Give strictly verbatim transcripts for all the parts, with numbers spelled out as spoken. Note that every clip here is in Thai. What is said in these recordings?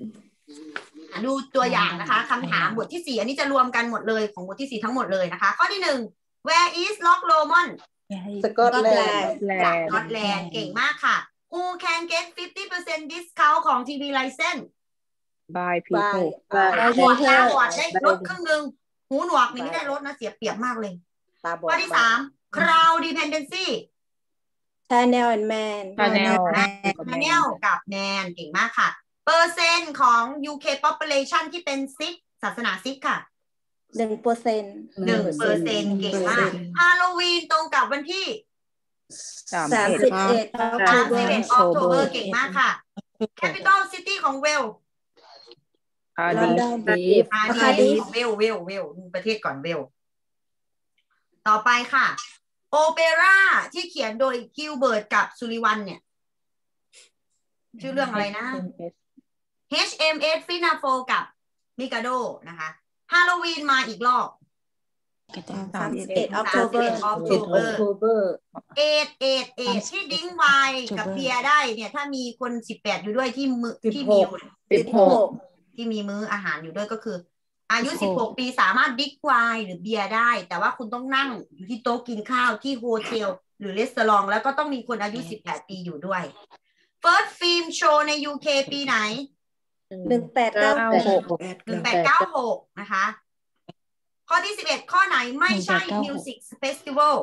ดูตัวอย่างนะคะคำถามบทที่สี่อันนี้จะรวมกันหมดเลยของบทที่สี่ทั้งหมดเลยนะคะข้อที่หนึ่ง Where is Loch Lomond สกอตแลนด์จากสกอตแลนด์เก่งมากค่ะ Who can get fifty percent discount ของ ที วี license by people ตาบอดตาบอดได้ลดครึ่งหนึ่งหูหนวกนี่ไม่ได้ลดนะเสียเปรียบมากเลยข้อที่สาม Crowd dependency Chanel and Man Chanel Chanel กับ Man เก่งมากค่ะเปอร์เซ็นต์ของ ยู เค population ที่เป็นซิกศาสนาซิกค่ะหนึ่งเปอร์เซ็นต์หนึ่งเปอร์เซ็นต์เก่งมากฮาโลวีนตรงกับวันที่สามสามสิบเอ็ดสามสิบเอ็ด October เก่งมากค่ะ Capital City ของเวล Cardiff ลอนดอน Cardiff ของเวลเวลเวลประเทศก่อนเวลต่อไปค่ะโอเปร่าที่เขียนโดยกิลเบิร์ตกับซูริวันเนี่ยชื่อเรื่องอะไรนะ เอช เอ็ม เอส ฟินาโฟกับมิกาโดนะคะฮาโลวีนมาอีกรอบสามสิบเอ็ด October เอ็ดเอ็ดเอ็ดที่ดิ้งไวน์กับเบียร์ได้เนี่ยถ้ามีคนสิบแปดอยู่ด้วยที่มือที่มีสิบหกที่มีมื้ออาหารอยู่ด้วยก็คืออายุสิบหกปีสามารถดิ้งไวน์หรือเบียร์ได้แต่ว่าคุณต้องนั่งอยู่ที่โต๊ะกินข้าวที่โฮเทลหรือรีสอร์ทแล้วก็ต้องมีคนอายุสิบแปดปีอยู่ด้วย First Film Show ใน ยู เค ปีไหนหนึ่งแปดเก้าหกหนึ่งแปดเก้าหกนะคะข้อที่สิบเอ็ดข้อไหนไม่ใช่ Music Festival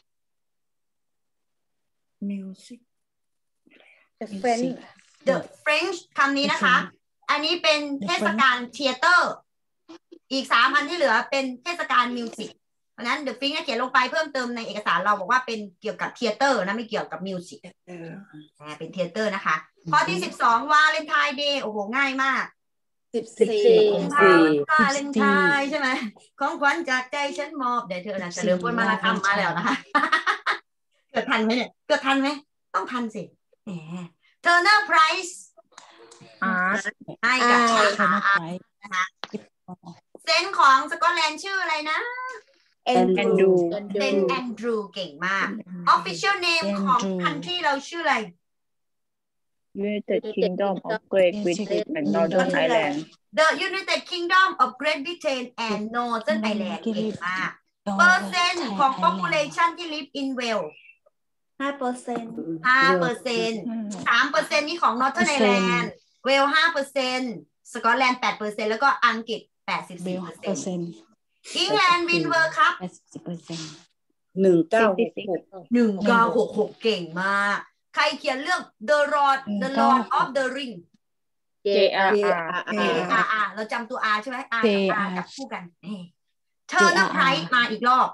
Music The French The French คำนี้นะคะอันนี้เป็นเทศกาลเธียเตอร์อีกสามอันที่เหลือเป็นเทศกาลมิวสิกเพราะนั้น The French เขียนลงไปเพิ่มเติมในเอกสารเราบอกว่าเป็นเกี่ยวกับเธียเตอร์นะไม่เกี่ยวกับมิวสิกเป็นเธียเตอร์นะคะข้อที่สิบสองวาเลนไทน์เดย์โอ้โหง่ายมากสิบสี่วาเลนไทน์ใช่ไหมของขวัญจากใจฉันมอบเดี๋ยวเธอนะจะเริ่มพูดมาละคำมาแล้วนะคะเกิดทันไหมเนี่ยเกิดทันไหมต้องทันสิแหม Turner Prize ให้กับอาร์นะคะเซนของสกอตแลนด์ชื่ออะไรนะแอนดรูเซนแอนดรูเก่งมาก Official name ของ country เราชื่ออะไร United Kingdom of Great Britain and Northern Ireland The United Kingdom of Great Britain and Northern Ireland เก่งมากเปอร์เซ็นต์ของ population ที่ live in Wales ห้าเปอร์เซ็นต์ห้าเปอร์เซ็นต์สามเปอร์เซ็นต์นี่ของ Northern Ireland เวลห้าเปอร์เซ็นต์สกอตแลนด์แปดเปอร์เซ็นต์แล้วก็อังกฤษแปดสิบสี่เปอร์เซ็นต์อังกฤษวินเวอร์ครับหนึ่งเก้าหกหกหนึ่งเก้าหกหกเก่งมากใครเขียนเรื่อง The Lord The Lord of the Ring J R R เราจำตัว R ใช่ไหม R กับ R จับคู่กันTurner Prize มาอีกรอบ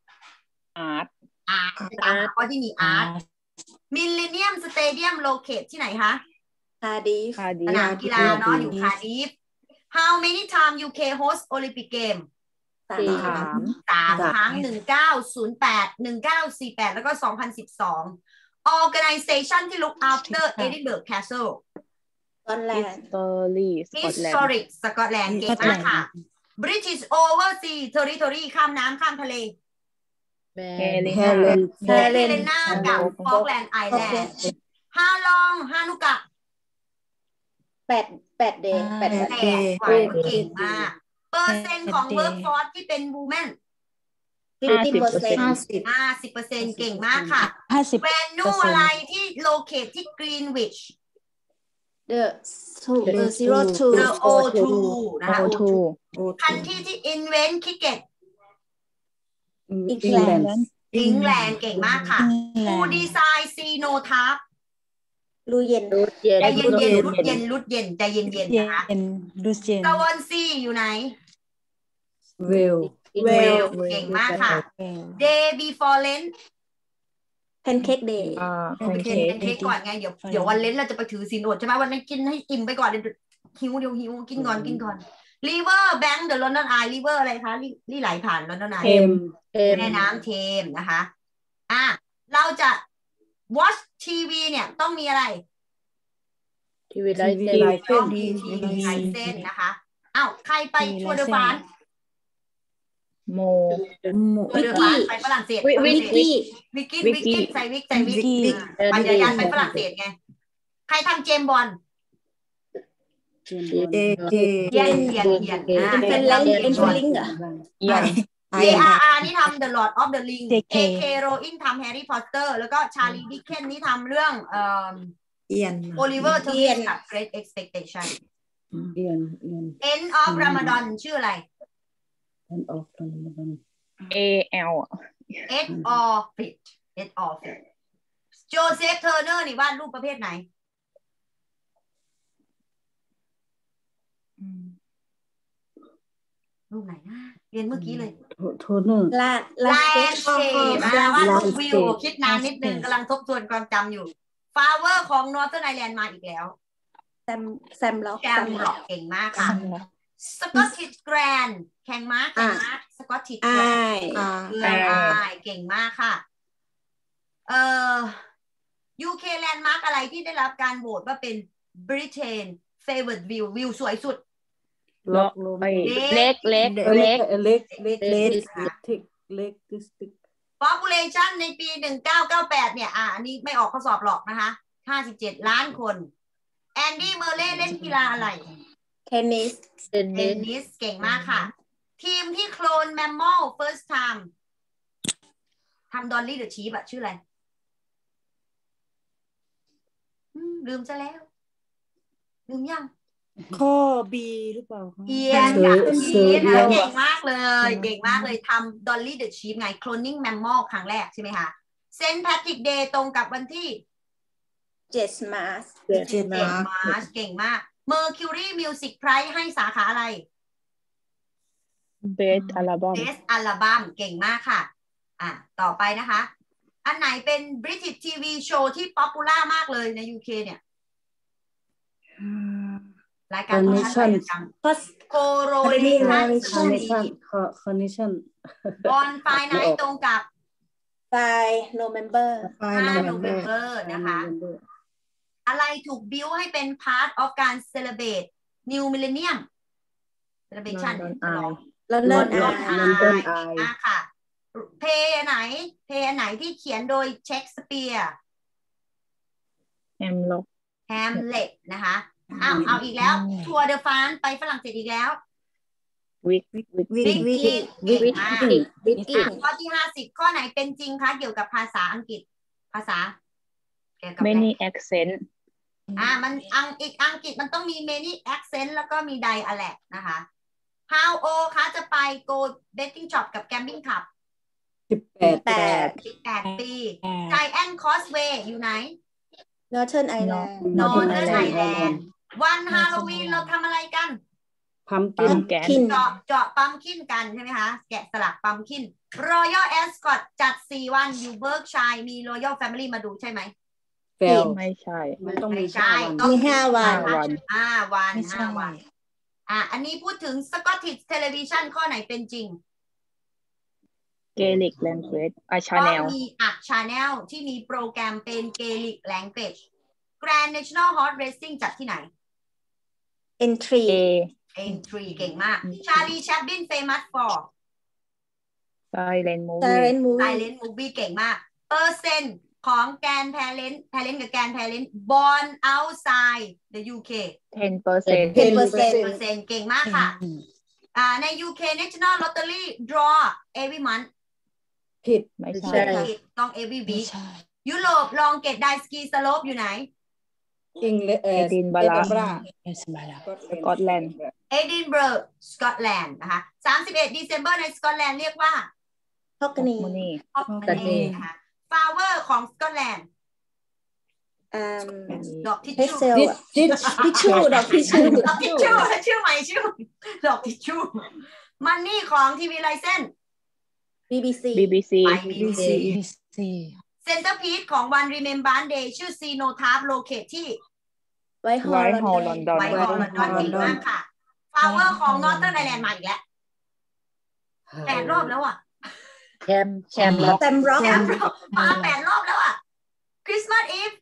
Art Art ตามข้อที่มี Art Millennium Stadium locate ที่ไหนคะคาร์ดิฟสนามกีฬาเนาะอยู่คาร์ดิฟ How many time ยู เค host Olympic Game สามสามครั้งหนึ่งพันเก้าร้อยแปด หนึ่งพันเก้าร้อยสี่สิบแปดแล้วก็สองพันสิบสอง Organization ที่ look after Edinburgh Castle สกอตแลนด์ Historic สกอตแลนด์เก่งมากค่ะ British Overseas Territory ข้ามน้ำข้ามทะเลเฮเลนากับ Falkland Island How long ฮานุกะแปดแปดเดย์แปดแปดกว่าเก่งมากเปอร์เซ็นต์ของ workforce ที่เป็น women ห้าสิบเปอร์เซ็นต์ห้าสิบเปอร์เซ็นต์เก่งมากค่ะ venue อะไรที่ locate ที่ Greenwich the zero two the โอ ทู นะคะ โอ ทู คันที่ที่ invent cricket อังกฤษอังกฤษเก่งมากค่ะ Who design Cenotaph รูเย็นใจเย็นเย็นรุดเย็นรุดเย็นใจเย็นเย็นนะคะตะวันซีอยู่ไหนเวลเวลเก่งมากค่ะ Day before Lent แพนเค้กเดย์แพนเค้กแพนเค้กก่อนไงเดี๋ยวเดี๋ยววันเลนเราจะไปถือศีลอดใช่ไหมวันนี้กินให้อิ่มไปก่อนเดี๋ยวหิวเดี๋ยวหิวกินก่อนกินก่อน River Bank the London Eye River อะไรคะที่ไหลผ่าน London Eye เทมแม่น้ำเทมนะคะอ่ะเราจะ watch ทีวีเนี่ยต้องมีอะไรทีวีไลท์เส้นต้องมีทีวีไลท์เส้นนะคะอ้าวใครไปทัวร์เดอฟานโมทัวร์เดอฟานไปฝรั่งเศสวิกกี้วิกกี้วิกกี้ใส่วิกใส่วิกไปยายานไปฝรั่งเศสไงใครทำเจมบอลเจเจเทียนเทียนเทียนอ่าเป็นเป็นแลนด์เป็นฟิลลิ่งเหรอเอียนเจ อาร์ อาร์ นี่ทำ The Lord of the Ring เจ เค Rowling ทำ Harry Potter แล้วก็ Charlie Dickens นี่ทำเรื่องเอ่อเอียน Oliver Twist กับ Great Expectation เอียนเอียน End of Ramadan ชื่ออะไร End of Ramadan A L End of It End of It Joseph Turner นี่วาดรูปประเภทไหนรูปไหนนะเรียนเมื่อกี้เลยโทเนอร์ลาแลลานด์สเคปนะวาดรูปวิวคิดนานนิดนึงกำลังทบทวนความจำอยู่ Flower ของ Northern Ireland มาอีกแล้วแซมแซมล็อกแซมร็อกเก่งมากค่ะ Scottish Grand แข่งม้าแข่งม้า Scottish ไอ Grand เพื่อนอายเก่งมากค่ะเอ่อ ยู เค Landmark อะไรที่ได้รับการโหวตว่าเป็น Britain Favorite View วิวสวยสุดล็อกเล็กเล็กเล็กเล็กเล็กเล็กเล็กดิสติก Population ในปีหนึ่งพันเก้าร้อยเก้าสิบแปดเนี่ยอ่ะอันนี้ไม่ออกข้อสอบหรอกนะคะห้าสิบเจ็ดล้านคนแอนดี้เมอร์เล่เล่นกีฬาอะไรเทนนิสเทนนิสเก่งมากค่ะ ทีมที่โคลนแมมมอล first time ทำดอลลี่เดอะชีฟอะชื่ออะไรลืมซะแล้วลืมยังข้อ B หรือเปล่าเอียนกับอีนเก่งมากเลยเก่งมากเลยทำดอลลี่เดอะชีฟไง cloning mammal ครั้งแรกใช่ไหมคะเซนต์แพทริกเดย์ตรงกับวันที่เจ็ดมาร์ชเจ็ดเจ็ดมาร์ชเก่งมาก Mercury Music Prize ให้สาขาอะไร Best Album Best Album เก่งมากค่ะอ่ะต่อไปนะคะ อันไหนเป็น British ที วี Show ที่ป๊อปปูล่ามากเลยใน ยู เค เนี่ยรายการของท่านจัง Coronation Connection บอลไฟไนท์ตรงกับไฟโนเวมเบอร์ห้า November นะคะอะไรถูกบิวให้เป็น part of การ celebrate New Millennium celebration แล้วเลิศ London Eye อ่ะค่ะเพลงไหนเพลงไหนที่เขียนโดยเชคสเปียร์ Hamlet Hamlet นะคะอ้าวเอาอีกแล้วทัวร์เดอะฟรานซ์ไปฝรั่งเศสอีกแล้ววิกวิกวิกวิกวิกกี้วิกกี้วิกกี้ข้อที่ห้าสิบข้อไหนเป็นจริงคะเกี่ยวกับภาษาอังกฤษภาษาเกี่ยวกับ many accent อ่ามันอังอีกอังกฤษมันต้องมี many accent แล้วก็มี dialect นะคะ how old คะจะไป go betting shop กับ gambling club สิบแปดแปดสิบแปดปี Giant Causeway อยู่ไหน Northern Ireland Northern Ireland วันฮาโลวีนเราทำอะไรกันพัมกินเจาะเจาะปั๊มคินกันใช่ไหมคะแกะสลักปั๊มคิน Royal Ascot จัดสี่วันอยู่เบิร์กชัยมี Royal Family มาดูใช่ไหมแฟลไม่ใช่มันต้องมีใช่มีห้าวันห้าวันห้าวันอ่ะอันนี้พูดถึง Scottish Television ข้อไหนเป็นจริง Gaelic Language อ่ะก็ Channel มีอัก Channel ที่มีโปรแกรมเป็น Gaelic Language Grand National Horse Racing จัดที่ไหน Entry A Entry เก่งมาก Charlie Chaplin famous for Silent Movie Silent Movie Silent Movie เก่งมากเปอร์เซ็นต์ของแกนแพเลนแพเลนกับแกนแพเลน born outside the ยู เค ten percent 10% เปอร์เซ็นต์เก่งมากค่ะอ่าใน ยู เค National Lottery draw every month ผิดไม่ใช่ผิดต้อง every week ยุโรปลองเกตไดสกีสโลปอยู่ไหนอิงเลเอ Edinburgh สกอตแลนด์ Edinburgh สกอตแลนด์นะคะสามสิบเอ็ด December ในสกอตแลนด์เรียกว่า Hockney Money Hockney นะคะ flower ของสกอตแลนด์อืมดอกทิชเฮชู่เซลทิชชู่ดอกทิชชู่ดอกทิชชู่ชื่อใหม่ชื่อดอกทิชชู่มันนี่ของทีวีไลเซนบี บี ซีบี บี ซีไป บี บี ซี เซนเตอร์พีซของวัน Remembrance Day ชื่อ Cenotaph Locate ที่ไวท์ฮอล Whitehall London ไวท์ฮอลล์ลอนดอนเก่งมากค่ะ flower ของ Northern Ireland มาอีกแล้วแปดรอบแล้วอ่ะแชมแชมล็อกแซมร็อกแชมป์มาแปดรอบแล้วอ่ะ Christmas Eve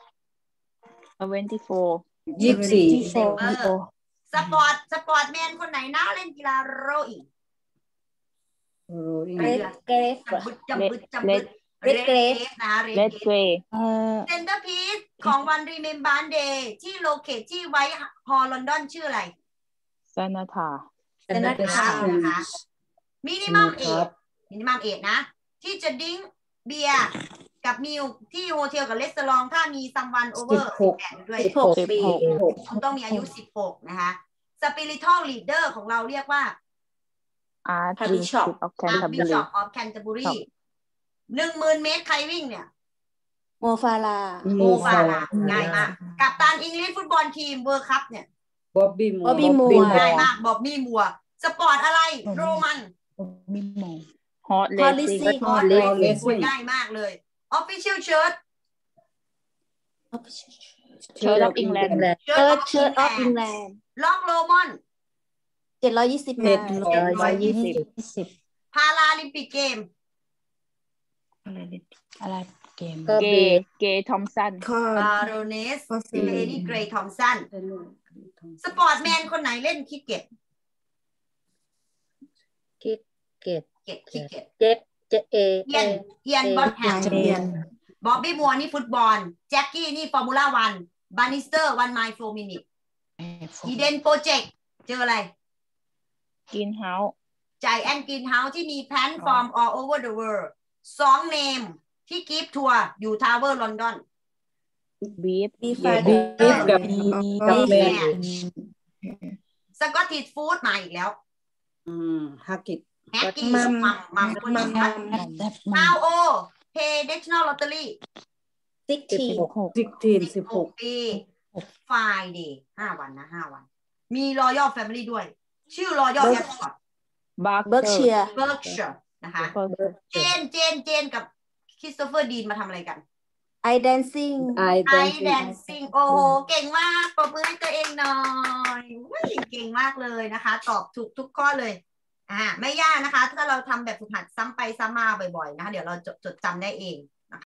twenty-four ยี่สิบสี่สปอร์ตสปอร์ตแมนคนไหนน่าเล่นกีฬาโรอีเกรฟเกรฟจำบึดจำบึดจำบึด Red Grape นะเรด Red เกร Grey เอ่อเซนเตอร์พีซของวัน Remembrance Day ที่โลเคทที่ไว้ฮอลลอนดอนชื่ออะไร Sanata เซนนาทานะคะมินิมัมเอทมินิมัมเอทนะ ที่จะดิ้งเบียร์กับมิลที่โฮเทลกับเรสตอรองถ้ามีซัมวันโอเวอร์สิบหกแปดด้วยสิบหกปีคุณต้องมีอายุสิบหกนะคะสปิริทัลลีดเดอร์ของเราเรียกว่า Archbishop of อาร์ Canterbury บิชอปออฟแคนเทอร์บุรีหนึ่งหมื่นเมตรใครวิ่งเนี่ยโมฟาลาโมฟาลาง่ายมากกัปตันอังกฤษฟุตบอลทีมเวิร์คัพเนี่ยบ๊อบบี้มัว Bobby Moore ง่ายมากบอบบี้มัวสปอร์ตอะไรโรมันมีมอง Hot Hot Racing Racing ออ Hot เล Racing ง่ายมากเลย Official Shirt Church of England Church Church of England ล็อกโลมอนเจ็ดร้อยยี่สิบเจ็ดไมล์ร้อยร้อยยี่สิบสิบพาราลิมปิกเกมอะไรอะไรเกมก็เกเบย์เกย์ทอมสันข้าบาโรเนสเฮนี่เกรย์ทอมสันสปอร์ตแมนคนไหนเล่นคริกเก็ตคิดเกตเก็ตคริกเก็ตเจ็ดเจ็ดเอเอียนเอียนบอทแฮมเอียนบ๊อบบี้มัวนี่ฟุตบอลแจ็คกี้นี่ฟอร์มูล่าวันบานิสเตอร์วันไมล์โฟร์มินิตอีเดนโปรเจกต์เจออะไรกินเฮาส์จ่ายแอนกินเฮาส์ที่มีแพลนฟอร์ม all over the world สองเนมที่กิฟทัวร์อยู่ทาวเวอร์ลอนดอนบีฟบีไฟบีฟกับกับแมนสกอตติชฟู้ดมาอีกแล้วอืมฮากิตแฮกกี้มัมมัมมัมคนมันี้มฮาวโอเพย์เดชั่นอลลอตเตอรี่ซิกทีสิบทีมสิบหกปีไฟเดย์ห้าวันนะห้าวัน มีรอยัลแฟมิลี่ด้วย ชื่อรอยัลแอสคอตบาร์เบิร์กเชียร์เบิร์กเชอร์นะคะ เจนเจนเจนกับคริสโตเฟอร์ดีนมาทำอะไรกันไอแดนซิ่งไอไอแดนแดนซิ่งโอ้โหเก่งมากปรบมือให้ตัวเองหน่อยอุ๊ยเก่งมากเลยนะคะ ตอบถูกทุกข้อเลยอ่าไม่ยากนะคะ ถ้าเราทำแบบฝึกหัดซ้ำไปซ้ำมาบ่อยๆนะคะเดี๋ยวเราจดจดจำได้เอง